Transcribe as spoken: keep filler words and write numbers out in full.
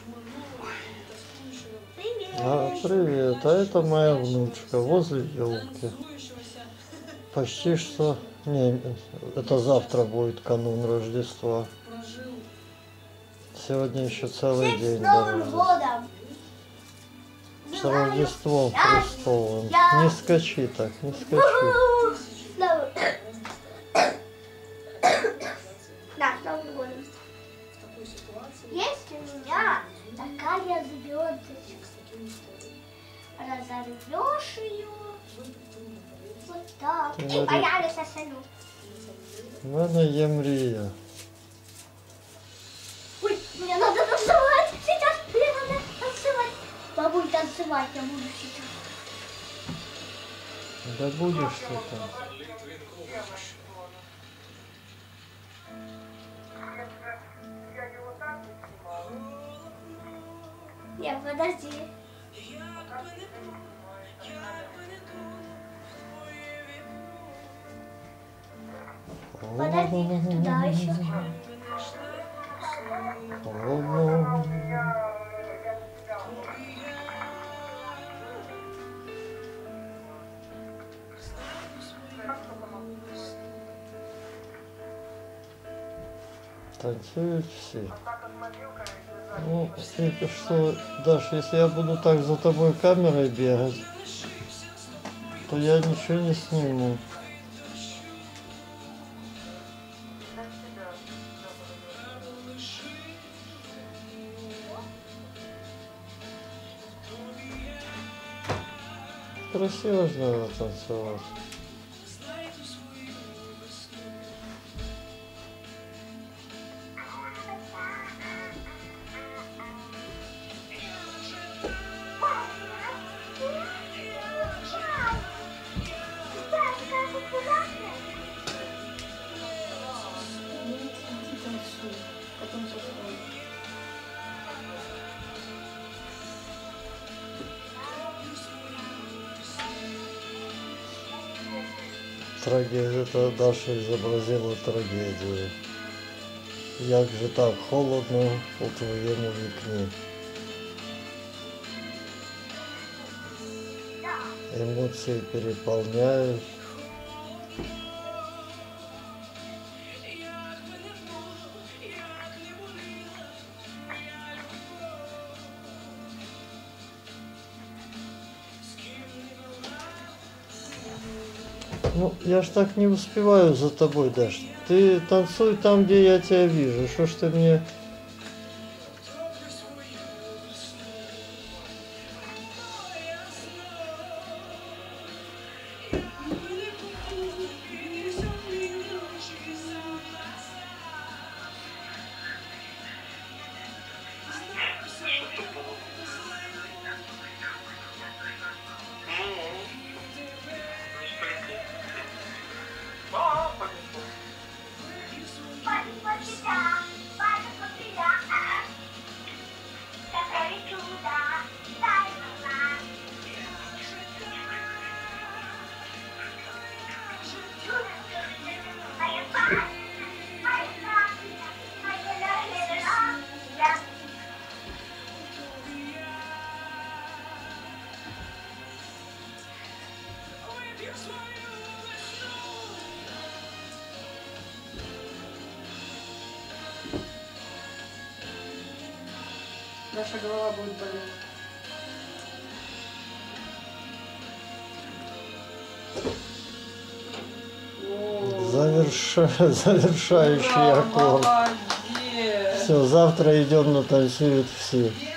А, привет, а это моя внучка возле елки. Почти что... Не, это завтра будет канун Рождества. Сегодня еще целый день до Рождества. С Рождеством Христовым. Не скачи так, не скачи. Да, с Новым годом. Есть у меня такая звездочка. Разорвешь ее. Вот так. Ты И говоришь- появится салют. У мене є мрія. Ой, мне надо танцевать. Сейчас мне надо танцевать. Бабуль, танцевать я буду сейчас. Да будеш ти там. Нет, подожди. Подожди, туда еще. Танцуют все. Ну, если что, Даш, если я буду так за тобой камерой бегать, то я ничего не сниму. Красиво же надо танцевать. Трагедия, это Даша изобразила трагедию. Як же так холодно у твоєму вікні. Эмоции переполняют. Ну, я ж так не успеваю за тобой, Даш. Ты танцуй там, где я тебя вижу. Что ж ты мне... Наша голова будет болеть. Заверша... Завершающий Ура, аккорд. молодец! Все, завтра идем на танцуют все.